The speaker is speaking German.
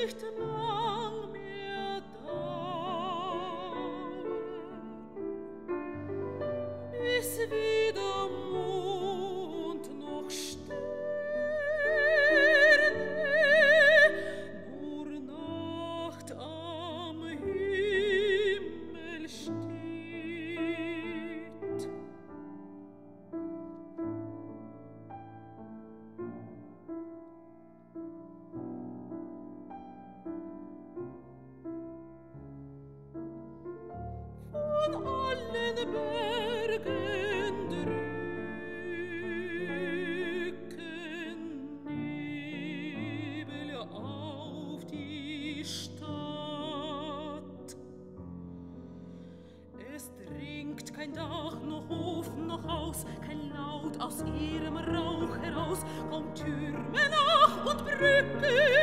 nicht lang mehr dauern, bis wieder Mond noch Sterne, nur Nacht am Himmel steht. Von allen Bergen drücken Nebel auf die Stadt. Es dringt kein Dach, noch Hof, noch Haus, kein Laut aus ihrem Rauch heraus, kaum Türme nach und Brücken